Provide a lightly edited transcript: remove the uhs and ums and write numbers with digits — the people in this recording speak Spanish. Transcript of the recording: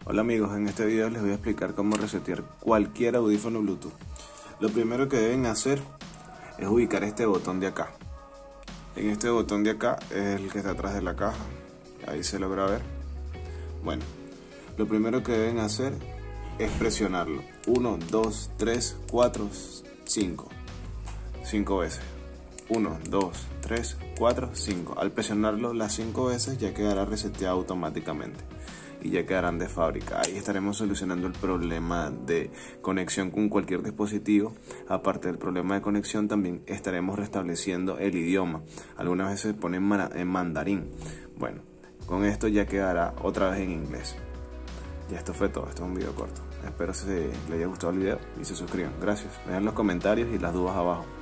Hola amigos, en este video les voy a explicar cómo resetear cualquier audífono Bluetooth. Lo primero que deben hacer es ubicar este botón de acá. En este botón de acá es el que está atrás de la caja. Ahí se logra ver. Bueno, lo primero que deben hacer es presionarlo. 1, 2, 3, 4, 5. 5 veces. 1, 2, 3, 4, 5. Al presionarlo las 5 veces ya quedará reseteado automáticamente y ya quedarán de fábrica. Ahí estaremos solucionando el problema de conexión con cualquier dispositivo. Aparte del problema de conexión, también estaremos restableciendo el idioma. Algunas veces ponen en mandarín. Bueno, con esto ya quedará otra vez en inglés. Ya esto fue todo, esto es un video corto. Espero que les haya gustado el video y se suscriban. Gracias. Dejen los comentarios y las dudas abajo.